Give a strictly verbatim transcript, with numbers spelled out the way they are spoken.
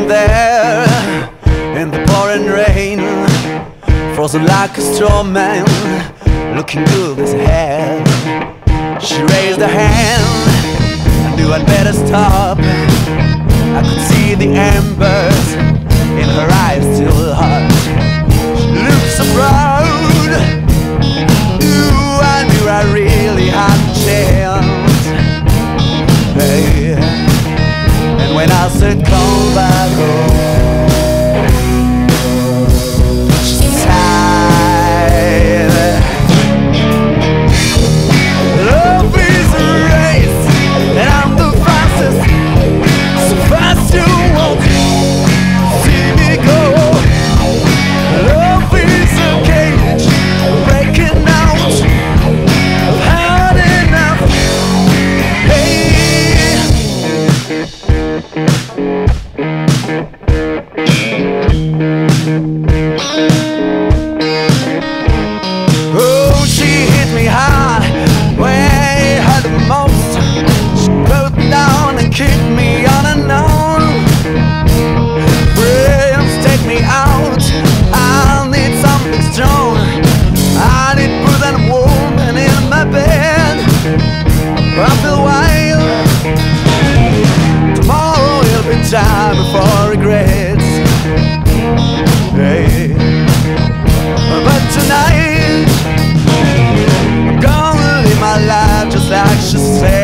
there in the pouring rain, frozen like a straw man, looking good as hell. She raised her hand, I knew I'd better stop. I could see the embers in her eyes still hot. She looked so proud. Ooh, I knew I really had a chance. Hey. And when I said come back home, she sighed. Love is a race, and I'm the fastest. So fast you won't see me go. Love is a cage, breaking out. I've had enough. Hey. Oh, she hit me hard when it hurt the most. She put me down and kicked me on and on. Friends, take me out. I need something strong. I need more than a woman in my bed. I feel wild. Tomorrow will be time before regrets. Hey. But tonight I'm gonna live my life just like she said.